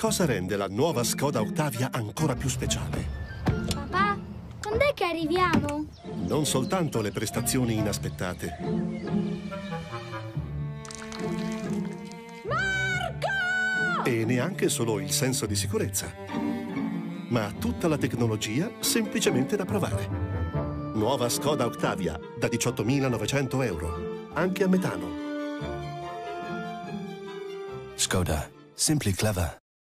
Cosa rende la nuova Skoda Octavia ancora più speciale? Papà, quando è che arriviamo? Non soltanto le prestazioni inaspettate. Marco! E neanche solo il senso di sicurezza. Ma tutta la tecnologia semplicemente da provare. Nuova Skoda Octavia da 18.900 euro, anche a metano. Skoda. Simply clever.